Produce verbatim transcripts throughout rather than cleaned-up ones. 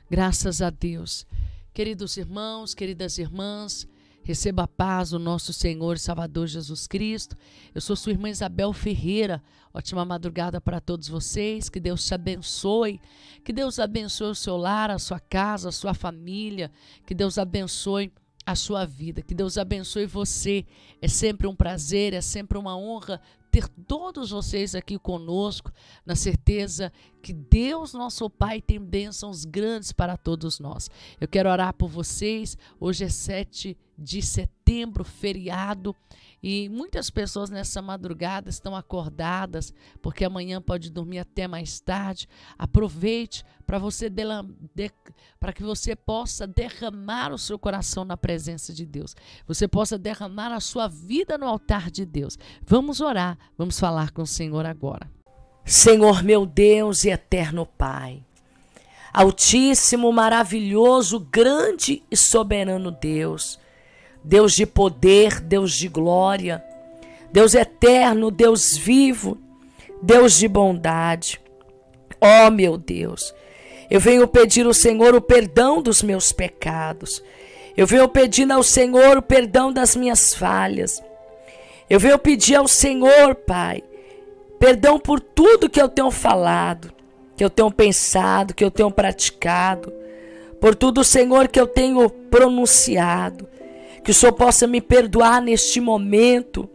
Graças a Deus. Queridos irmãos, queridas irmãs, receba a paz do nosso Senhor e Salvador Jesus Cristo. Eu sou sua irmã Isabel Ferreira. Ótima madrugada para todos vocês. Que Deus te abençoe. Que Deus abençoe o seu lar, a sua casa, a sua família. Que Deus abençoe a sua vida. Que Deus abençoe você. É sempre um prazer, é sempre uma honra ter todos vocês aqui conosco, na certeza que Deus, nosso Pai, tem bênçãos grandes para todos nós. Eu quero orar por vocês. Hoje é sete de setembro, feriado, e muitas pessoas nessa madrugada estão acordadas, porque amanhã pode dormir até mais tarde. Aproveite para você para que você possa derramar o seu coração na presença de Deus. Você possa derramar a sua vida no altar de Deus. Vamos orar, vamos falar com o Senhor agora. Senhor meu Deus e eterno Pai, Altíssimo, maravilhoso, grande e soberano Deus, Deus de poder, Deus de glória, Deus eterno, Deus vivo, Deus de bondade. Ó meu Deus, eu venho pedir ao Senhor o perdão dos meus pecados. Eu venho pedindo ao Senhor o perdão das minhas falhas. Eu venho pedir ao Senhor, Pai, perdão por tudo que eu tenho falado, que eu tenho pensado, que eu tenho praticado, por tudo, Senhor, que eu tenho pronunciado. Que o Senhor possa me perdoar neste momento,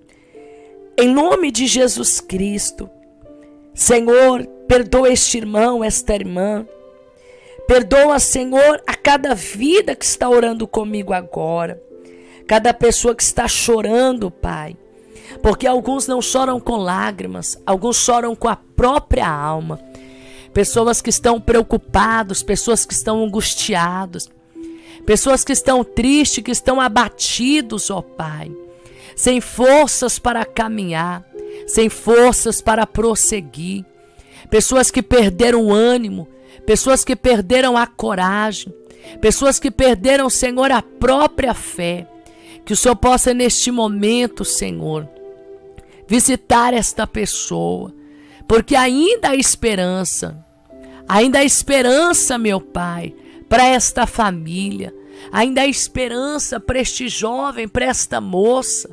em nome de Jesus Cristo. Senhor, perdoa este irmão, esta irmã. Perdoa, Senhor, a cada vida que está orando comigo agora. Cada pessoa que está chorando, Pai. Porque alguns não choram com lágrimas, alguns choram com a própria alma. Pessoas que estão preocupados, pessoas que estão angustiados. Pessoas que estão tristes, que estão abatidos, ó Pai, sem forças para caminhar, sem forças para prosseguir. Pessoas que perderam o ânimo, pessoas que perderam a coragem, pessoas que perderam, Senhor, a própria fé. Que o Senhor possa neste momento, Senhor, visitar esta pessoa, porque ainda há esperança, ainda há esperança, meu Pai, para esta família, ainda há esperança para este jovem, para esta moça,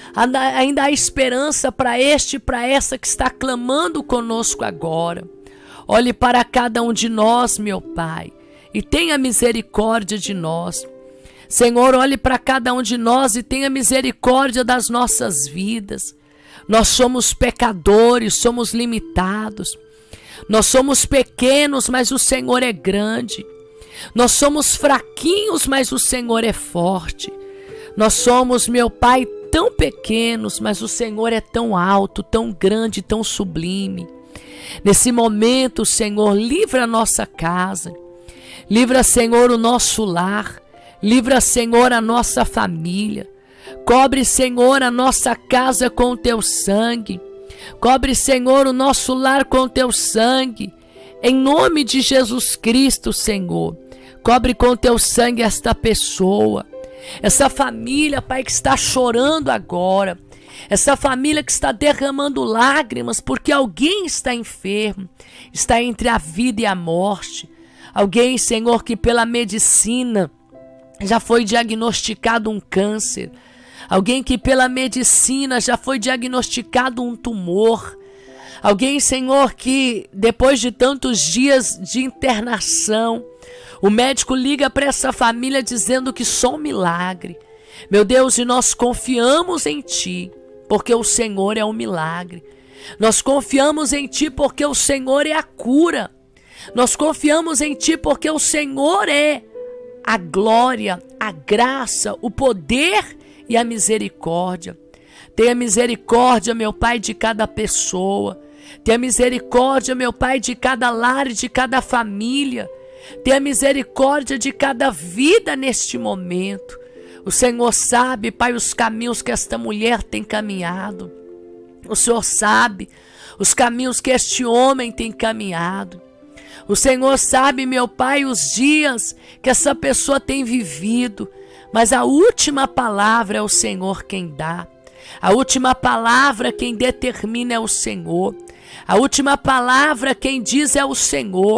ainda há esperança para este e para essa que está clamando conosco agora. Olhe para cada um de nós, meu Pai, e tenha misericórdia de nós. Senhor, olhe para cada um de nós e tenha misericórdia das nossas vidas. Nós somos pecadores, somos limitados, nós somos pequenos, mas o Senhor é grande. Nós somos fraquinhos, mas o Senhor é forte. Nós somos, meu Pai, tão pequenos, mas o Senhor é tão alto, tão grande, tão sublime. Nesse momento, Senhor, livra a nossa casa. Livra, Senhor, o nosso lar. Livra, Senhor, a nossa família. Cobre, Senhor, a nossa casa com o teu sangue. Cobre, Senhor, o nosso lar com o teu sangue. Em nome de Jesus Cristo, Senhor. Cobre com teu sangue esta pessoa, essa família, Pai, que está chorando agora, essa família que está derramando lágrimas porque alguém está enfermo, está entre a vida e a morte. Alguém, Senhor, que pela medicina já foi diagnosticado um câncer. Alguém que pela medicina já foi diagnosticado um tumor. Alguém, Senhor, que depois de tantos dias de internação, o médico liga para essa família dizendo que só um milagre. Meu Deus, e nós confiamos em Ti, porque o Senhor é um milagre. Nós confiamos em Ti porque o Senhor é a cura. Nós confiamos em Ti porque o Senhor é a glória, a graça, o poder e a misericórdia. Tenha misericórdia, meu Pai, de cada pessoa. Tenha misericórdia, meu Pai, de cada lar e de cada família. Tenha misericórdia de cada vida neste momento. O Senhor sabe, Pai, os caminhos que esta mulher tem caminhado. O Senhor sabe os caminhos que este homem tem caminhado. O Senhor sabe, meu Pai, os dias que essa pessoa tem vivido. Mas a última palavra é o Senhor quem dá. A última palavra quem determina é o Senhor. A última palavra quem diz é o Senhor.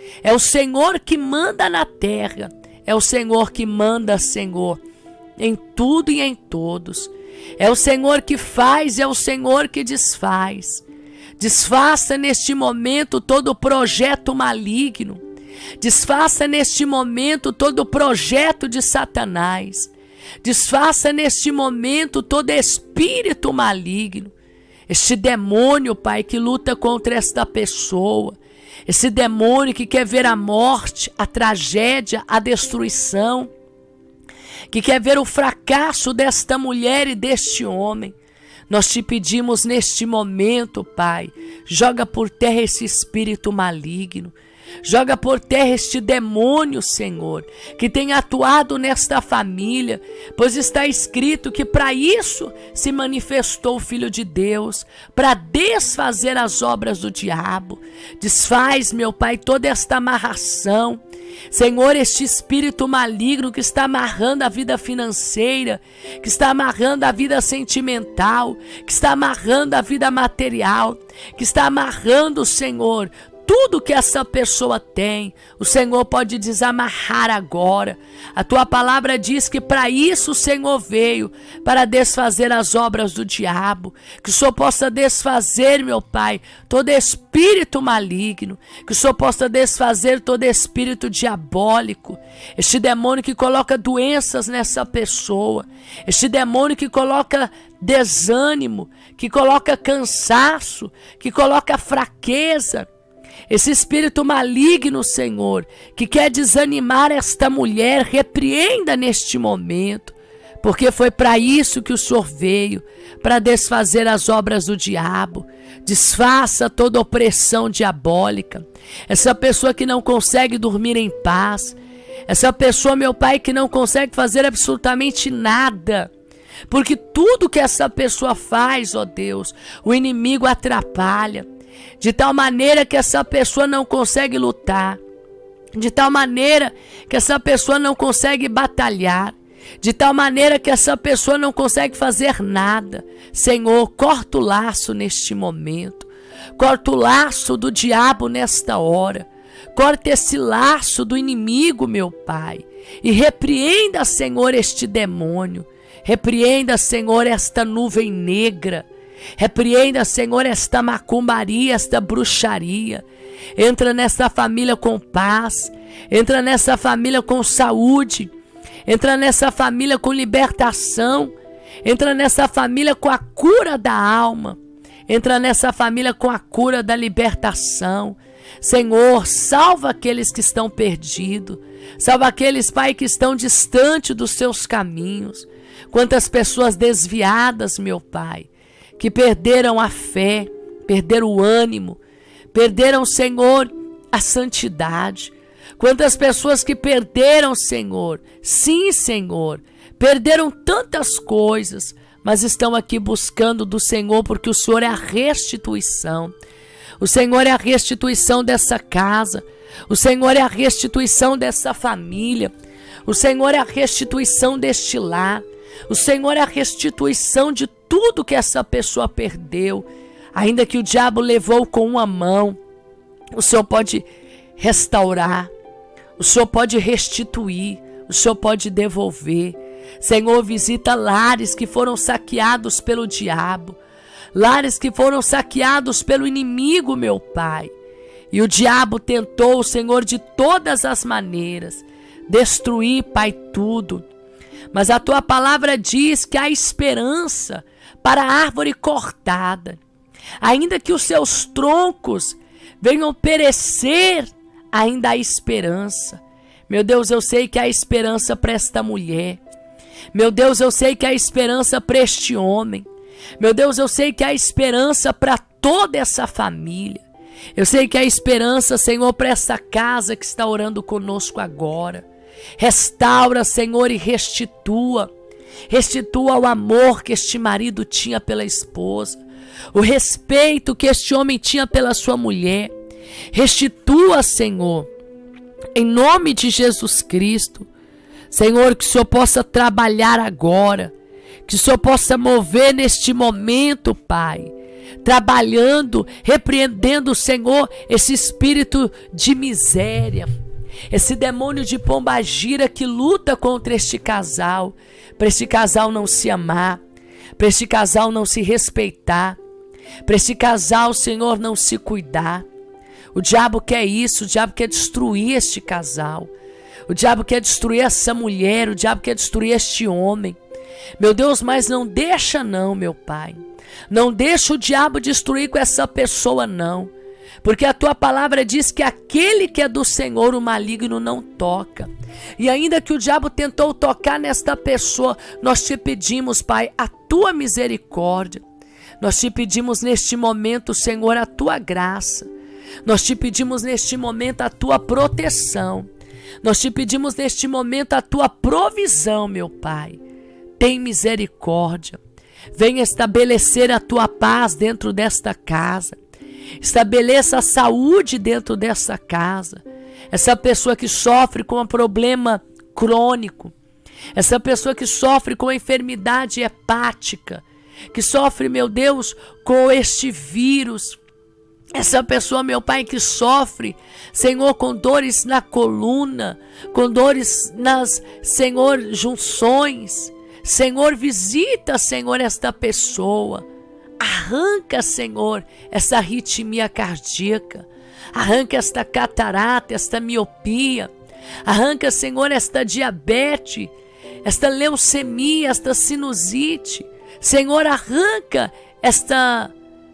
É o Senhor que manda na terra. É o Senhor que manda, Senhor, em tudo e em todos. É o Senhor que faz, é o Senhor que desfaz. Desfaça neste momento todo projeto maligno. Desfaça neste momento todo projeto de Satanás. Desfaça neste momento todo espírito maligno. Este demônio, Pai, que luta contra esta pessoa. Esse demônio que quer ver a morte, a tragédia, a destruição. Que quer ver o fracasso desta mulher e deste homem. Nós te pedimos neste momento, Pai, joga por terra esse espírito maligno. Joga por terra este demônio, Senhor, que tem atuado nesta família, pois está escrito que para isso se manifestou o Filho de Deus, para desfazer as obras do diabo. Desfaz, meu Pai, toda esta amarração. Senhor, este espírito maligno que está amarrando a vida financeira, que está amarrando a vida sentimental, que está amarrando a vida material, que está amarrando, Senhor, tudo que essa pessoa tem, o Senhor pode desamarrar agora. A tua palavra diz que para isso o Senhor veio, para desfazer as obras do diabo. Que o Senhor possa desfazer, meu Pai, todo espírito maligno. Que o Senhor possa desfazer todo espírito diabólico. Este demônio que coloca doenças nessa pessoa. Este demônio que coloca desânimo, que coloca cansaço, que coloca fraqueza. Esse espírito maligno, Senhor, que quer desanimar esta mulher, repreenda neste momento, porque foi para isso que o Senhor veio, para desfazer as obras do diabo. Desfaça toda opressão diabólica. Essa pessoa que não consegue dormir em paz, essa pessoa, meu Pai, que não consegue fazer absolutamente nada, porque tudo que essa pessoa faz, ó Deus, o inimigo atrapalha. De tal maneira que essa pessoa não consegue lutar. De tal maneira que essa pessoa não consegue batalhar. De tal maneira que essa pessoa não consegue fazer nada. Senhor, corta o laço neste momento. Corta o laço do diabo nesta hora. Corta esse laço do inimigo, meu Pai. E repreenda, Senhor, este demônio. Repreenda, Senhor, esta nuvem negra. Repreenda, Senhor, esta macumbaria, esta bruxaria. Entra nessa família com paz. Entra nessa família com saúde. Entra nessa família com libertação. Entra nessa família com a cura da alma. Entra nessa família com a cura da libertação. Senhor, salva aqueles que estão perdidos. Salva aqueles, Pai, que estão distante dos seus caminhos. Quantas pessoas desviadas, meu Pai, que perderam a fé, perderam o ânimo, perderam, Senhor, a santidade. Quantas pessoas que perderam, Senhor, sim, Senhor, perderam tantas coisas, mas estão aqui buscando do Senhor, porque o Senhor é a restituição. O Senhor é a restituição dessa casa. O Senhor é a restituição dessa família. O Senhor é a restituição deste lar. O Senhor é a restituição de tudo que essa pessoa perdeu. Ainda que o diabo levou com uma mão, o Senhor pode restaurar. O Senhor pode restituir. O Senhor pode devolver. Senhor, visita lares que foram saqueados pelo diabo. Lares que foram saqueados pelo inimigo, meu Pai. E o diabo tentou, Senhor, de todas as maneiras, destruir, Pai, tudo. Mas a Tua palavra diz que há esperança para a árvore cortada. Ainda que os seus troncos venham perecer, ainda há esperança. Meu Deus, eu sei que há esperança para esta mulher. Meu Deus, eu sei que há esperança para este homem. Meu Deus, eu sei que há esperança para toda essa família. Eu sei que há esperança, Senhor, para essa casa que está orando conosco agora. Restaura, Senhor, e restitua. Restitua o amor que este marido tinha pela esposa. O respeito que este homem tinha pela sua mulher. Restitua, Senhor, em nome de Jesus Cristo. Senhor, que o Senhor possa trabalhar agora. Que o Senhor possa mover neste momento, Pai. trabalhando, repreendendo, Senhor, esse espírito de miséria, esse demônio de pombagira que luta contra este casal, para este casal não se amar, para este casal não se respeitar, para este casal, Senhor, não se cuidar. O diabo quer isso, o diabo quer destruir este casal, o diabo quer destruir essa mulher, o diabo quer destruir este homem. Meu Deus, mas não deixa não, meu Pai. Não deixa o diabo destruir com essa pessoa não. Porque a tua palavra diz que aquele que é do Senhor, o maligno não toca. E ainda que o diabo tentou tocar nesta pessoa, nós te pedimos, Pai, a tua misericórdia. Nós te pedimos neste momento, Senhor, a tua graça. Nós te pedimos neste momento a tua proteção. Nós te pedimos neste momento a tua provisão, meu Pai. Tem misericórdia. Venha estabelecer a tua paz dentro desta casa. Estabeleça a saúde dentro dessa casa. Essa pessoa que sofre com um problema crônico, essa pessoa que sofre com a enfermidade hepática, que sofre, meu Deus, com este vírus, essa pessoa, meu Pai, que sofre, Senhor, com dores na coluna, com dores nas, Senhor, junções. Senhor, visita, Senhor, esta pessoa. Arranca, Senhor, essa arritmia cardíaca. Arranca esta catarata, esta miopia. Arranca, Senhor, esta diabetes, esta leucemia, esta sinusite. Senhor, arranca esta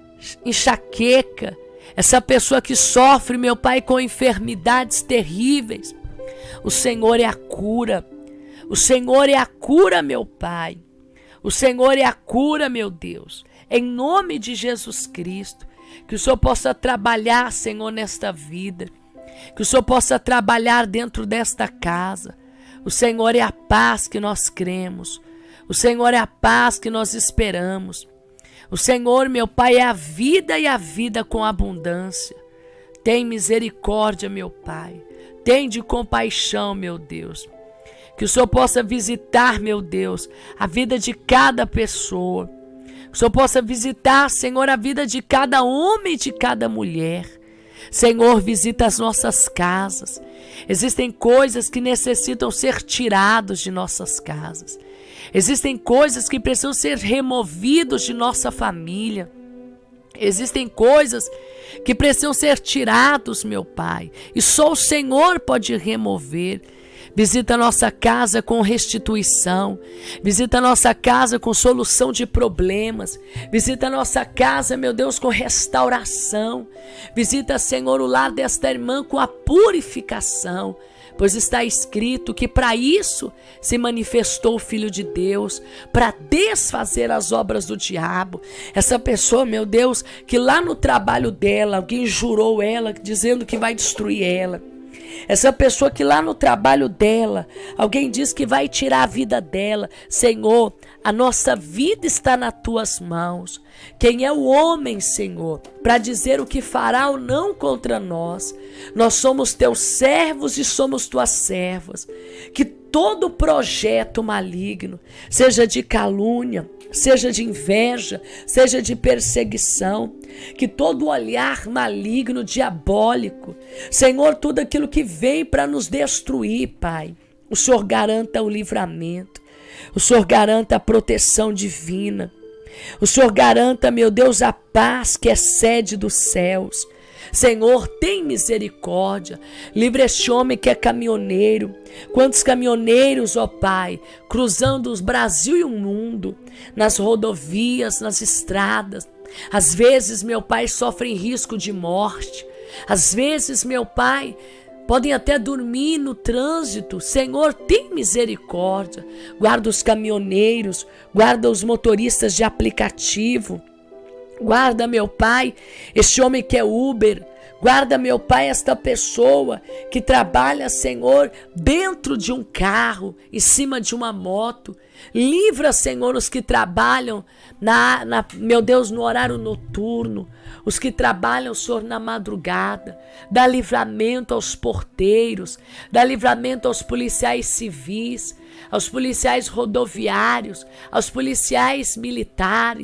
enxaqueca. Essa pessoa que sofre, meu Pai, com enfermidades terríveis. O Senhor é a cura. O Senhor é a cura, meu Pai. O Senhor é a cura, meu Deus. Em nome de Jesus Cristo, que o Senhor possa trabalhar, Senhor, nesta vida. Que o Senhor possa trabalhar dentro desta casa. O Senhor é a paz que nós cremos. O Senhor é a paz que nós esperamos. O Senhor, meu Pai, é a vida e a vida com abundância. Tem misericórdia, meu Pai. Tem de compaixão, meu Deus. Que o Senhor possa visitar, meu Deus, a vida de cada pessoa. Que o Senhor possa visitar, Senhor, a vida de cada homem e de cada mulher. Senhor, visita as nossas casas. Existem coisas que necessitam ser tiradas de nossas casas. Existem coisas que precisam ser removidas de nossa família. Existem coisas que precisam ser tiradas, meu Pai. E só o Senhor pode remover. Visita a nossa casa com restituição. Visita a nossa casa com solução de problemas. Visita a nossa casa, meu Deus, com restauração. Visita, Senhor, o lar desta irmã com a purificação. Pois está escrito que para isso se manifestou o Filho de Deus, para desfazer as obras do diabo. Essa pessoa, meu Deus, que lá no trabalho dela, alguém jurou ela, dizendo que vai destruir ela. Essa pessoa que lá no trabalho dela, alguém diz que vai tirar a vida dela. Senhor, a nossa vida está nas tuas mãos. Quem é o homem, Senhor, para dizer o que fará ou não contra nós? Nós somos teus servos e somos tuas servas. Que todo projeto maligno, seja de calúnia, seja de inveja, seja de perseguição, que todo olhar maligno, diabólico, Senhor, tudo aquilo que vem para nos destruir, Pai, o Senhor garanta o livramento, o Senhor garanta a proteção divina, o Senhor garanta, meu Deus, a paz que excede dos céus. Senhor, tem misericórdia, livra este homem que é caminhoneiro. Quantos caminhoneiros, ó Pai, cruzando o Brasil e o mundo, nas rodovias, nas estradas, às vezes, meu Pai, sofrem risco de morte, às vezes, meu Pai, podem até dormir no trânsito. Senhor, tem misericórdia, guarda os caminhoneiros, guarda os motoristas de aplicativo. Guarda, meu Pai, este homem que é Uber. Guarda, meu Pai, esta pessoa que trabalha, Senhor, dentro de um carro, em cima de uma moto. Livra, Senhor, os que trabalham, na, na, meu Deus, no horário noturno. Os que trabalham, Senhor, na madrugada. Dá livramento aos porteiros. Dá livramento aos policiais civis, aos policiais rodoviários, aos policiais militares.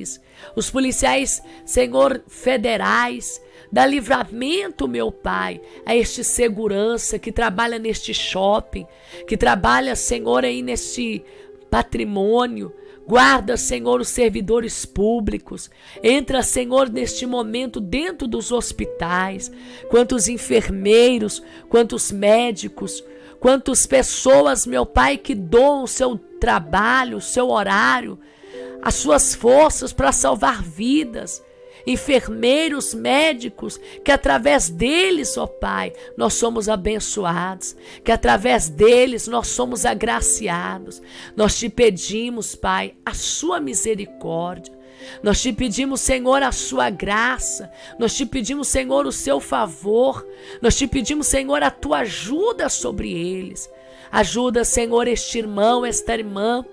os policiais, Senhor, federais. Dá livramento, meu Pai, a este segurança que trabalha neste shopping, que trabalha, Senhor, aí neste patrimônio. Guarda, Senhor, os servidores públicos. Entra, Senhor, neste momento dentro dos hospitais. Quantos enfermeiros, quantos médicos, quantas pessoas, meu Pai, que doam o seu trabalho, o seu horário, as suas forças para salvar vidas. Enfermeiros, médicos, que através deles, ó Pai, nós somos abençoados, que através deles nós somos agraciados. Nós te pedimos, Pai, a sua misericórdia. Nós te pedimos, Senhor, a sua graça. Nós te pedimos, Senhor, o seu favor. Nós te pedimos, Senhor, a tua ajuda sobre eles. Ajuda, Senhor, este irmão, esta irmã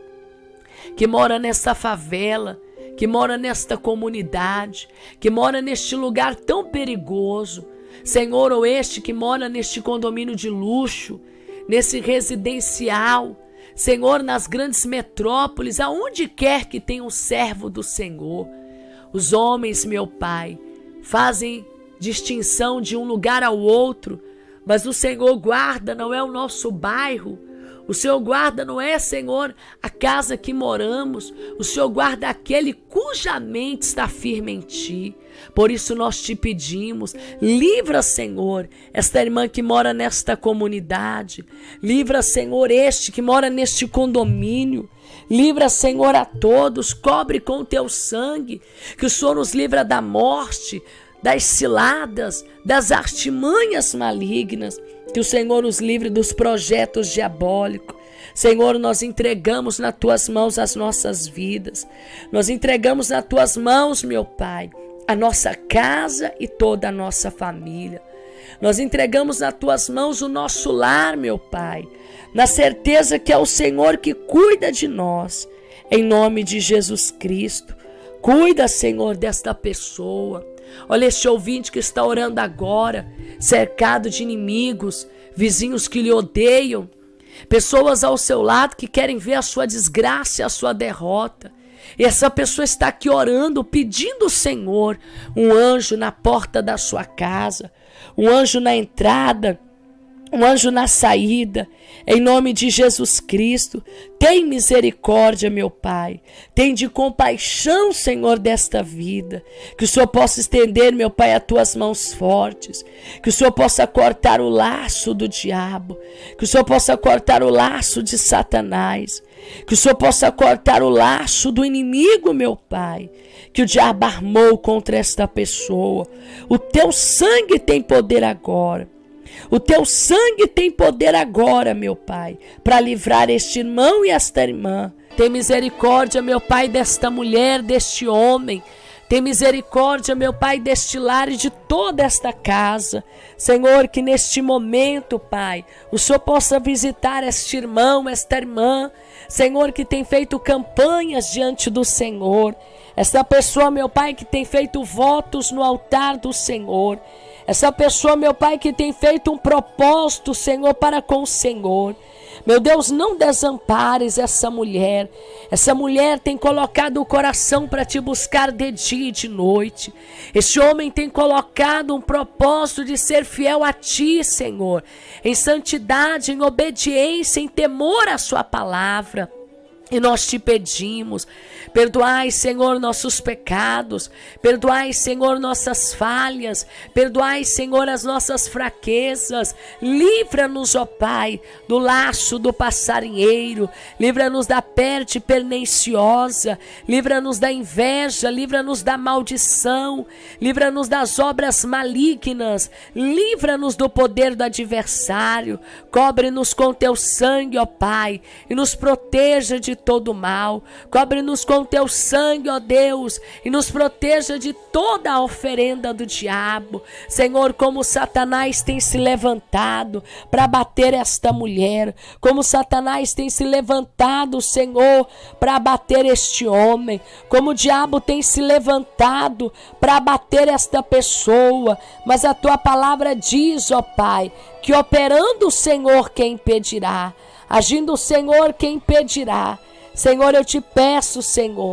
que mora nessa favela, que mora nesta comunidade, que mora neste lugar tão perigoso. Senhor, ou este que mora neste condomínio de luxo, nesse residencial, Senhor, nas grandes metrópoles, aonde quer que tenha um servo do Senhor. Os homens, meu Pai, fazem distinção de um lugar ao outro, mas o Senhor guarda, não é o nosso bairro. O Senhor guarda, não é, Senhor, a casa que moramos. O Senhor guarda aquele cuja mente está firme em Ti. Por isso nós te pedimos, livra, Senhor, esta irmã que mora nesta comunidade. Livra, Senhor, este que mora neste condomínio. Livra, Senhor, a todos. Cobre com o Teu sangue. Que o Senhor nos livra da morte, das ciladas, das artimanhas malignas. Que o Senhor nos livre dos projetos diabólicos. Senhor, nós entregamos nas Tuas mãos as nossas vidas. Nós entregamos nas Tuas mãos, meu Pai, a nossa casa e toda a nossa família. Nós entregamos nas Tuas mãos o nosso lar, meu Pai, na certeza que é o Senhor que cuida de nós. Em nome de Jesus Cristo, cuida, Senhor, desta pessoa. Olha este ouvinte que está orando agora, cercado de inimigos, vizinhos que lhe odeiam, pessoas ao seu lado que querem ver a sua desgraça e a sua derrota. E essa pessoa está aqui orando, pedindo ao Senhor um anjo na porta da sua casa, um anjo na entrada, um anjo na saída. Em nome de Jesus Cristo, tem misericórdia, meu Pai. Tem de compaixão, Senhor, desta vida. Que o Senhor possa estender, meu Pai, as Tuas mãos fortes. Que o Senhor possa cortar o laço do diabo. Que o Senhor possa cortar o laço de Satanás. Que o Senhor possa cortar o laço do inimigo, meu Pai, que o diabo armou contra esta pessoa. O Teu sangue tem poder agora. O Teu sangue tem poder agora, meu Pai, para livrar este irmão e esta irmã. Tem misericórdia, meu Pai, desta mulher, deste homem. Tem misericórdia, meu Pai, deste lar e de toda esta casa. Senhor, que neste momento, Pai, o Senhor possa visitar este irmão, esta irmã. Senhor, que tem feito campanhas diante do Senhor. Esta pessoa, meu Pai, que tem feito votos no altar do Senhor. Essa pessoa, meu Pai, que tem feito um propósito, Senhor, para com o Senhor. Meu Deus, não desampares essa mulher. Essa mulher tem colocado o coração para Te buscar de dia e de noite. Este homem tem colocado um propósito de ser fiel a Ti, Senhor, em santidade, em obediência, em temor à Sua palavra. E nós Te pedimos, perdoai, Senhor, nossos pecados, perdoai, Senhor, nossas falhas, perdoai, Senhor, as nossas fraquezas, livra-nos, ó Pai, do laço do passarinheiro, livra-nos da peste perniciosa, livra-nos da inveja, livra-nos da maldição, livra-nos das obras malignas, livra-nos do poder do adversário, cobre-nos com Teu sangue, ó Pai, e nos proteja de todo mal. Cobre-nos com Teu sangue, ó Deus, e nos proteja de toda a oferenda do diabo. Senhor, como Satanás tem se levantado para bater esta mulher, como Satanás tem se levantado, Senhor, para bater este homem, como o diabo tem se levantado para bater esta pessoa, mas a Tua palavra diz, ó Pai, que operando o Senhor, quem impedirá? Agindo o Senhor, quem impedirá? Senhor, eu Te peço, Senhor,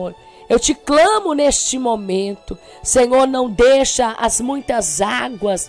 Eu te clamo neste momento. Senhor, não deixa as muitas águas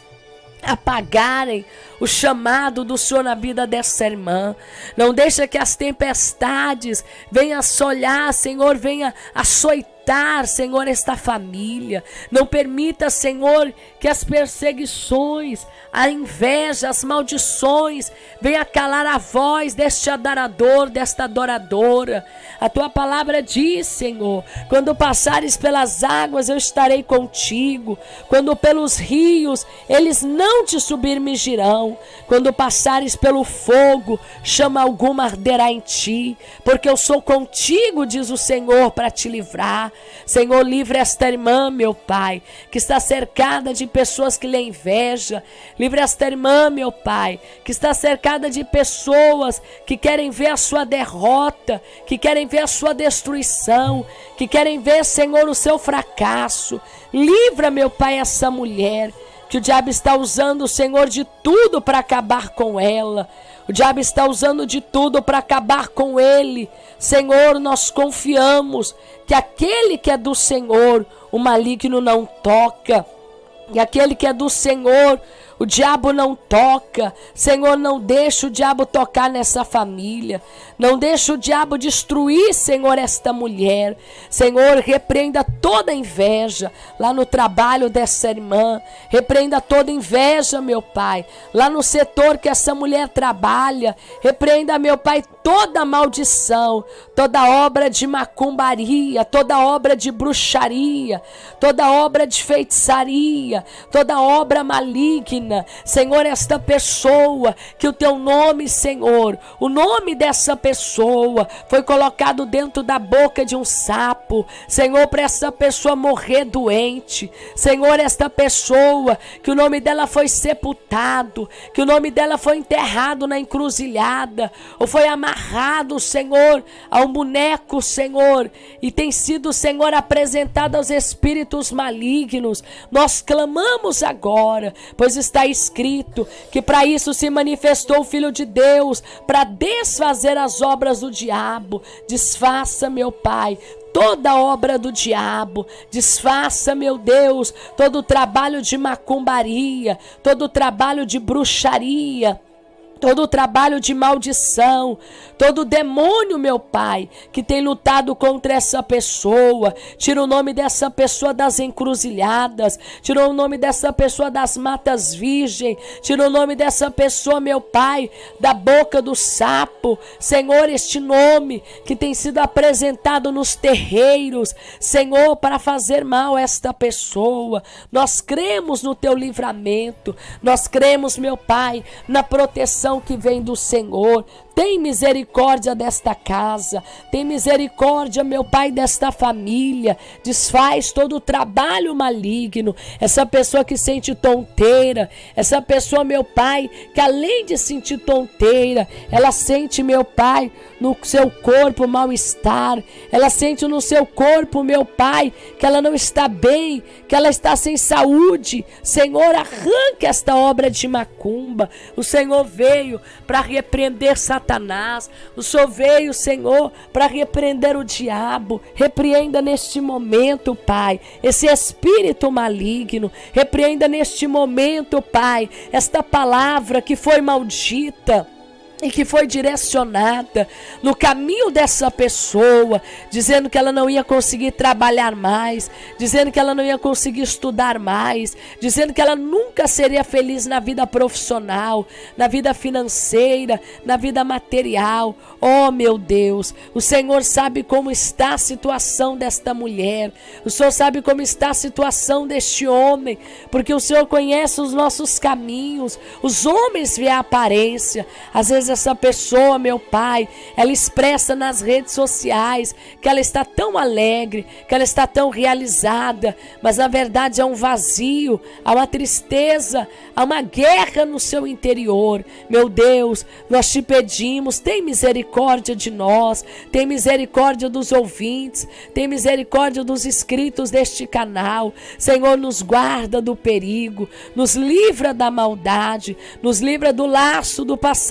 apagarem o chamado do Senhor na vida dessa irmã. Não deixa que as tempestades venham assolar, Senhor, venha açoitar, Senhor, esta família. Não permita, Senhor, que as perseguições, a inveja, as maldições venham calar a voz deste adorador, desta adoradora. A tua palavra diz, Senhor, quando passares pelas águas eu estarei contigo, quando pelos rios eles não te submergirão, quando passares pelo fogo chama alguma arderá em ti, porque eu sou contigo, diz o Senhor, para te livrar. Senhor, livre esta irmã, meu Pai, que está cercada de pessoas que lhe invejam. Livre esta irmã, meu Pai, que está cercada de pessoas que querem ver a sua derrota, que querem ver a sua destruição, que querem ver, Senhor, o seu fracasso. Livra, meu Pai, essa mulher, que o diabo está usando, Senhor, de tudo para acabar com ela. O diabo está usando de tudo para acabar com ele. Senhor, nós confiamos que aquele que é do Senhor, o maligno não toca. E aquele que é do Senhor, o diabo não toca. Senhor, não deixa o diabo tocar nessa família. Não deixa o diabo destruir, Senhor, esta mulher. Senhor, repreenda toda inveja lá no trabalho dessa irmã. Repreenda toda inveja, meu Pai, lá no setor que essa mulher trabalha. Repreenda, meu Pai, toda maldição, toda obra de macumbaria, toda obra de bruxaria, toda obra de feitiçaria, toda obra maligna. Senhor, esta pessoa, que o teu nome, Senhor, o nome dessa pessoa foi colocado dentro da boca de um sapo. Senhor, para essa pessoa morrer doente. Senhor, esta pessoa, que o nome dela foi sepultado, que o nome dela foi enterrado na encruzilhada, ou foi amarrado, Senhor, a um boneco, Senhor, e tem sido, Senhor, apresentado aos espíritos malignos. Nós clamamos agora, pois está escrito que para isso se manifestou o Filho de Deus, para desfazer as obras do diabo. Desfaça, meu Pai, toda obra do diabo. Desfaça, meu Deus, todo o trabalho de macumbaria, todo o trabalho de bruxaria, todo o trabalho de maldição, todo demônio, meu Pai, que tem lutado contra essa pessoa. Tira o nome dessa pessoa das encruzilhadas, tira o nome dessa pessoa das matas virgens, tira o nome dessa pessoa, meu Pai, da boca do sapo. Senhor, este nome que tem sido apresentado nos terreiros, Senhor, para fazer mal a esta pessoa. Nós cremos no teu livramento, nós cremos, meu Pai, na proteção que vem do Senhor. Tem misericórdia desta casa, tem misericórdia, meu Pai, desta família. Desfaz todo o trabalho maligno. Essa pessoa que sente tonteira, essa pessoa, meu Pai, que além de sentir tonteira, ela sente, meu Pai, no seu corpo mal-estar. Ela sente no seu corpo, meu Pai, que ela não está bem, que ela está sem saúde. Senhor, arranque esta obra de macumba. O Senhor veio para repreender Satanás. Satanás, o Senhor veio, Senhor, para repreender o diabo. Repreenda neste momento, Pai, esse espírito maligno. Repreenda neste momento, Pai, esta palavra que foi maldita e que foi direcionada no caminho dessa pessoa, dizendo que ela não ia conseguir trabalhar mais, dizendo que ela não ia conseguir estudar mais, dizendo que ela nunca seria feliz na vida profissional, na vida financeira, na vida material. Oh, meu Deus, o Senhor sabe como está a situação desta mulher, o Senhor sabe como está a situação deste homem, porque o Senhor conhece os nossos caminhos. Os homens veem a aparência. Às vezes essa pessoa, meu Pai, ela expressa nas redes sociais que ela está tão alegre, que ela está tão realizada, mas na verdade é um vazio, há uma tristeza, há uma guerra no seu interior. Meu Deus, nós te pedimos, tem misericórdia de nós, tem misericórdia dos ouvintes, tem misericórdia dos inscritos deste canal. Senhor, nos guarda do perigo, nos livra da maldade, nos livra do laço do passarinheiro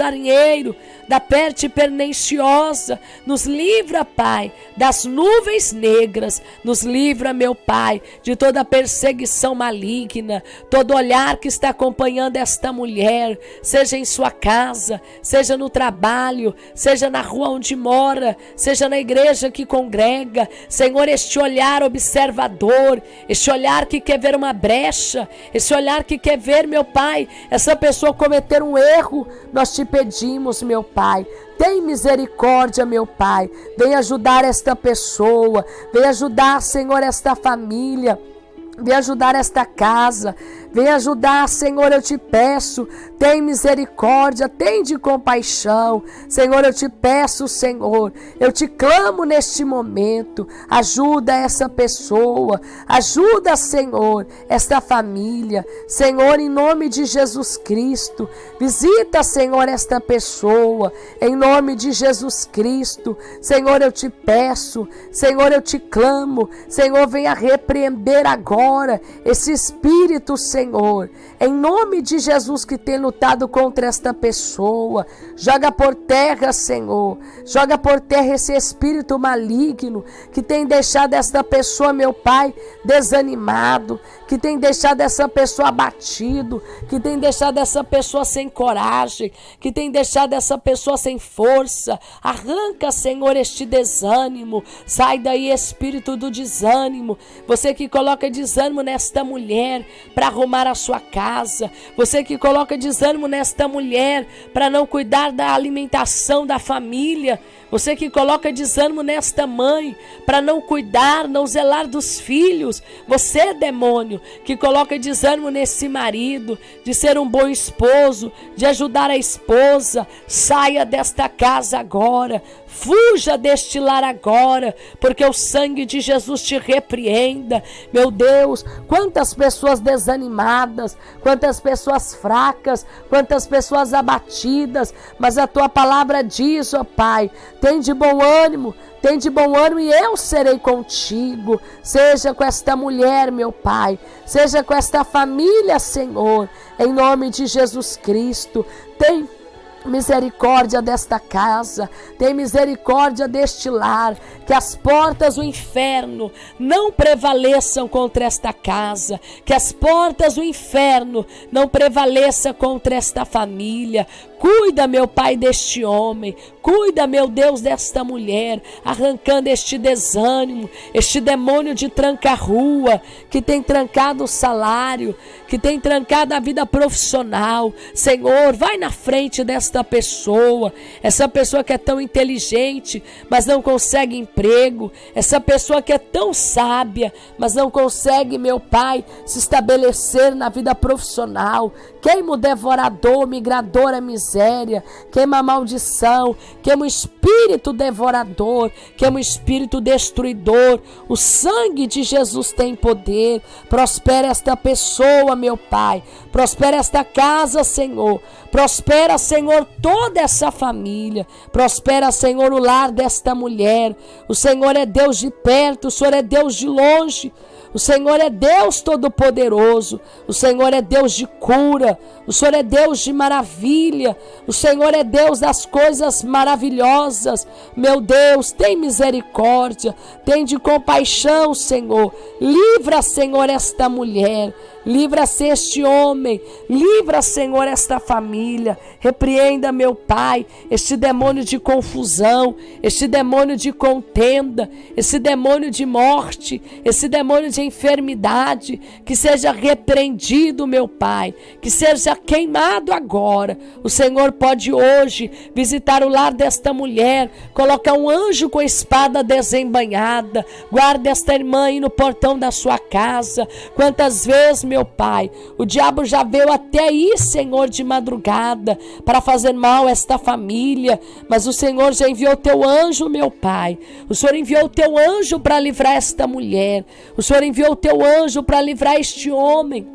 nevoeiro, da peste perniciosa. Nos livra, Pai, das nuvens negras. Nos livra, meu Pai, de toda perseguição maligna, todo olhar que está acompanhando esta mulher, seja em sua casa, seja no trabalho, seja na rua onde mora, seja na igreja que congrega. Senhor, este olhar observador, este olhar que quer ver uma brecha, esse olhar que quer ver, meu Pai, essa pessoa cometer um erro, nós te pedimos, meu Pai, tem misericórdia, meu Pai, vem ajudar esta pessoa, vem ajudar, Senhor, esta família, vem ajudar esta casa, vem ajudar, Senhor, eu te peço, tem misericórdia, tem de compaixão, Senhor, eu te peço, Senhor, eu te clamo neste momento, ajuda essa pessoa, ajuda, Senhor, esta família, Senhor, em nome de Jesus Cristo, visita, Senhor, esta pessoa, em nome de Jesus Cristo, Senhor, eu te peço, Senhor, eu te clamo, Senhor, venha repreender agora esse espírito, Senhor, Senhor, em nome de Jesus que tem lutado contra esta pessoa, joga por terra, Senhor, joga por terra esse espírito maligno que tem deixado esta pessoa, meu Pai, desanimado, que tem deixado essa pessoa abatido, que tem deixado essa pessoa sem coragem, que tem deixado essa pessoa sem força. Arranca, Senhor, este desânimo, sai daí, espírito do desânimo, você que coloca desânimo nesta mulher para arrumar a sua casa, você que coloca desânimo nesta mulher para não cuidar da alimentação da família, você que coloca desânimo nesta mãe para não cuidar, não zelar dos filhos, você, demônio, que coloca desânimo nesse marido, de ser um bom esposo, de ajudar a esposa, saia desta casa agora, fuja deste lar agora, porque o sangue de Jesus te repreenda. Meu Deus, quantas pessoas desanimadas, quantas pessoas fracas, quantas pessoas abatidas, mas a tua palavra diz, ó Pai, tem de bom ânimo, tem de bom ânimo e eu serei contigo. Seja com esta mulher, meu Pai, seja com esta família, Senhor, em nome de Jesus Cristo. Tem misericórdia desta casa, tem misericórdia deste lar, que as portas do inferno não prevaleçam contra esta casa, que as portas do inferno não prevaleçam contra esta família. Cuida, meu Pai, deste homem, cuida, meu Deus, desta mulher, arrancando este desânimo, este demônio de tranca-rua, que tem trancado o salário, que tem trancado a vida profissional. Senhor, vai na frente desta pessoa, essa pessoa que é tão inteligente, mas não consegue emprego, essa pessoa que é tão sábia, mas não consegue, meu Pai, se estabelecer na vida profissional. Queima o devorador, migrador, a miséria, queima a maldição, queima o espírito devorador, queima o espírito destruidor. O sangue de Jesus tem poder. Prospera esta pessoa, meu Pai, prospera esta casa, Senhor, prospera, Senhor, toda essa família, prospera, Senhor, o lar desta mulher. O Senhor é Deus de perto, o Senhor é Deus de longe. O Senhor é Deus Todo-Poderoso, o Senhor é Deus de cura, o Senhor é Deus de maravilha, o Senhor é Deus das coisas maravilhosas. Meu Deus, tem misericórdia, tem de compaixão, Senhor. Livra, Senhor, esta mulher, livra-se este homem, livra, Senhor, esta família. Repreenda, meu Pai, este demônio de confusão, este demônio de contenda, esse demônio de morte, esse demônio de enfermidade, que seja repreendido, meu Pai, que seja queimado agora. O Senhor pode hoje visitar o lar desta mulher, colocar um anjo com espada desembainhada, guarda esta irmã aí no portão da sua casa. Quantas vezes, meu Pai, o diabo já veio até aí, Senhor, de madrugada, para fazer mal a esta família, mas o Senhor já enviou teu anjo, meu Pai. O Senhor enviou teu anjo para livrar esta mulher, o Senhor enviou o teu anjo para livrar este homem.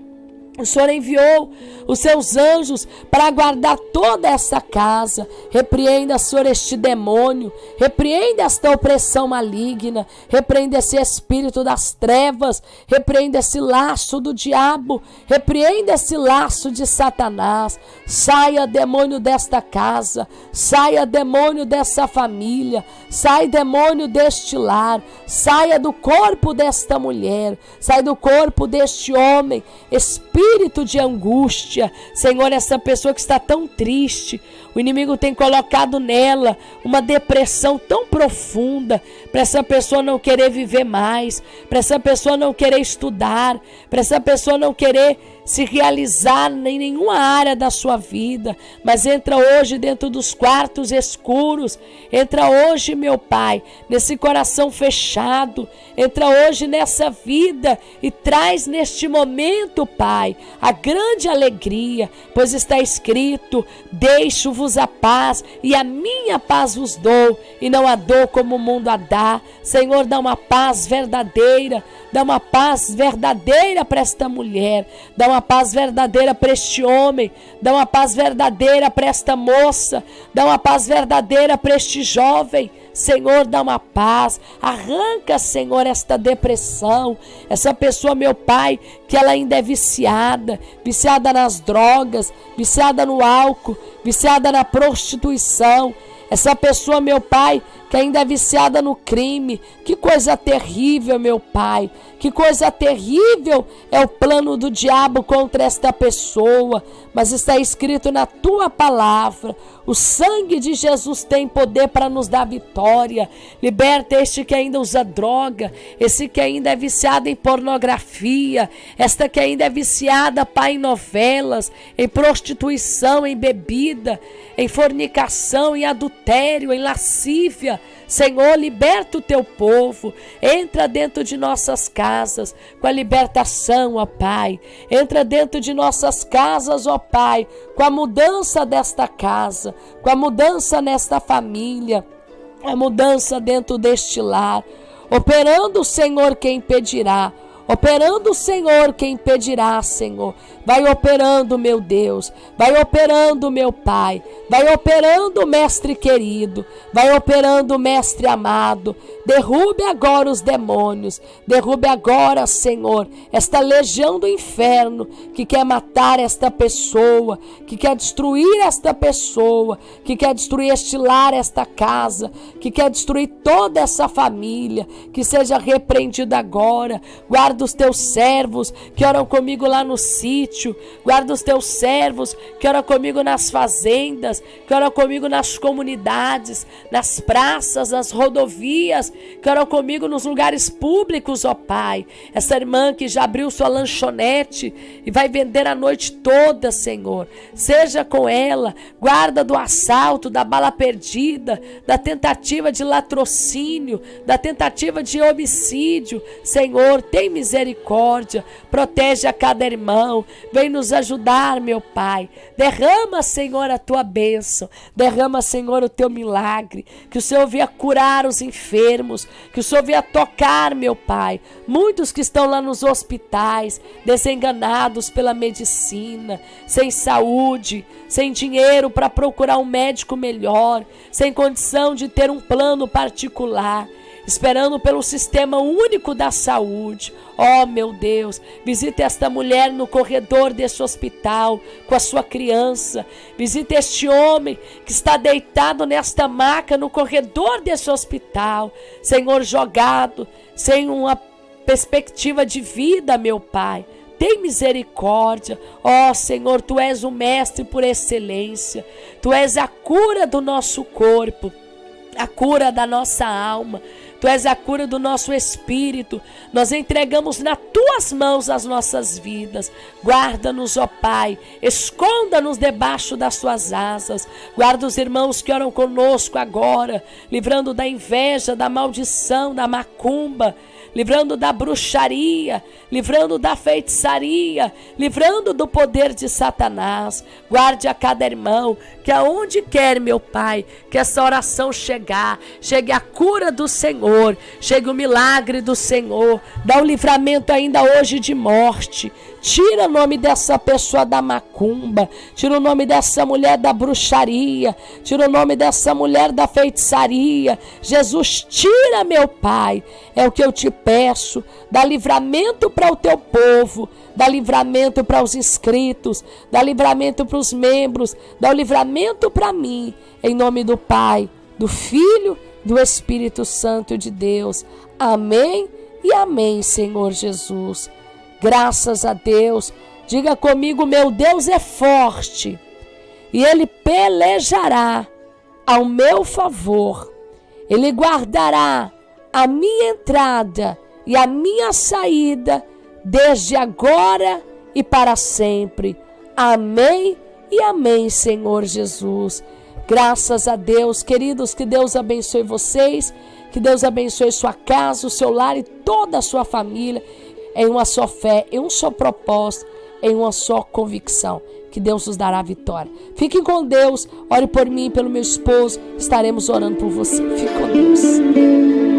O Senhor enviou os seus anjos para guardar toda essa casa. Repreenda, Senhor, este demônio. Repreenda esta opressão maligna. Repreenda esse espírito das trevas. Repreenda esse laço do diabo. Repreenda esse laço de Satanás. Saia, demônio, desta casa. Saia, demônio, dessa família. Sai, demônio, deste lar. Saia do corpo desta mulher. Sai do corpo deste homem. Espírito Espírito de angústia, Senhor, essa pessoa que está tão triste, o inimigo tem colocado nela uma depressão tão profunda, para essa pessoa não querer viver mais, para essa pessoa não querer estudar, para essa pessoa não querer se realizar em nenhuma área da sua vida, mas entra hoje dentro dos quartos escuros, entra hoje, meu Pai, nesse coração fechado, entra hoje nessa vida e traz neste momento, Pai, a grande alegria, pois está escrito: deixo-vos a paz e a minha paz vos dou, e não a dou como o mundo a dá. Senhor, dá uma paz verdadeira, dá uma paz verdadeira para esta mulher, dá uma paz verdadeira para este homem, dá uma paz verdadeira para esta moça, dá uma paz verdadeira para este jovem. Senhor, dá uma paz, arranca, Senhor, esta depressão, essa pessoa, meu Pai, que ela ainda é viciada, viciada nas drogas, viciada no álcool, viciada na prostituição, essa pessoa, meu Pai, que ainda é viciada no crime. Que coisa terrível, meu Pai, que coisa terrível é o plano do diabo contra esta pessoa, mas está escrito na tua palavra: o sangue de Jesus tem poder para nos dar vitória. Liberta este que ainda usa droga, esse que ainda é viciado em pornografia, esta que ainda é viciada, Pai, em novelas, em prostituição, em bebida, em fornicação, em adultério, em lascívia. Senhor, liberta o teu povo, entra dentro de nossas casas com a libertação, ó Pai, entra dentro de nossas casas, ó Pai, com a mudança desta casa, com a mudança nesta família, a mudança dentro deste lar, operando, Senhor, quem impedirá, operando, Senhor, quem impedirá, Senhor. Vai operando, meu Deus, vai operando, meu Pai, vai operando, Mestre querido, vai operando, Mestre amado. Derrube agora os demônios, derrube agora, Senhor, esta legião do inferno que quer matar esta pessoa, que quer destruir esta pessoa, que quer destruir este lar, esta casa, que quer destruir toda essa família. Que seja repreendido agora. Guarda os teus servos que oram comigo lá no sítio, guarda os teus servos que oram comigo nas fazendas, que oram comigo nas comunidades, nas praças, nas rodovias, que oram comigo nos lugares públicos, ó Pai. Essa irmã que já abriu sua lanchonete e vai vender a noite toda, Senhor, seja com ela. Guarda do assalto, da bala perdida, da tentativa de latrocínio, da tentativa de homicídio. Senhor, tem misericórdia, protege a cada irmão, vem nos ajudar, meu Pai. Derrama, Senhor, a tua bênção, derrama, Senhor, o teu milagre, que o Senhor venha curar os enfermos, que o Senhor venha tocar, meu Pai, muitos que estão lá nos hospitais, desenganados pela medicina, sem saúde, sem dinheiro para procurar um médico melhor, sem condição de ter um plano particular, esperando pelo sistema único da saúde. Oh, meu Deus, visite esta mulher no corredor desse hospital com a sua criança. Visite este homem que está deitado nesta maca no corredor desse hospital, Senhor, jogado, sem uma perspectiva de vida, meu Pai. Tem misericórdia. Ó Senhor, Tu és o mestre por excelência. Tu és a cura do nosso corpo, a cura da nossa alma. Tu és a cura do nosso espírito. Nós entregamos nas Tuas mãos as nossas vidas. Guarda-nos, ó Pai. Esconda-nos debaixo das Tuas asas. Guarda os irmãos que oram conosco agora, livrando da inveja, da maldição, da macumba, livrando da bruxaria, livrando da feitiçaria, livrando do poder de Satanás. Guarde a cada irmão, que aonde quer, meu Pai, que essa oração chegar, chegue a cura do Senhor, chegue o milagre do Senhor. Dá o livramento ainda hoje de morte, tira o nome dessa pessoa da macumba, tira o nome dessa mulher da bruxaria, tira o nome dessa mulher da feitiçaria. Jesus, tira, meu Pai, é o que eu te peço. Dá livramento para o teu povo, dá livramento para os inscritos, dá livramento para os membros, dá o livramento para mim, em nome do Pai, do Filho, do Espírito Santo de Deus. Amém e amém, Senhor Jesus. Graças a Deus. Diga comigo: meu Deus é forte e Ele pelejará ao meu favor. Ele guardará a minha entrada e a minha saída desde agora e para sempre. Amém e amém, Senhor Jesus. Graças a Deus, queridos, que Deus abençoe vocês, que Deus abençoe sua casa, o seu lar e toda a sua família, em uma só fé, em um só propósito, em uma só convicção, que Deus nos dará a vitória. Fiquem com Deus, ore por mim e pelo meu esposo, estaremos orando por você. Fique com Deus.